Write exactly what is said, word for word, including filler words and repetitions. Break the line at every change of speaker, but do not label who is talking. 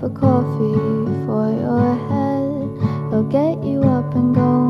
of coffee for your head. It'll get you up and going.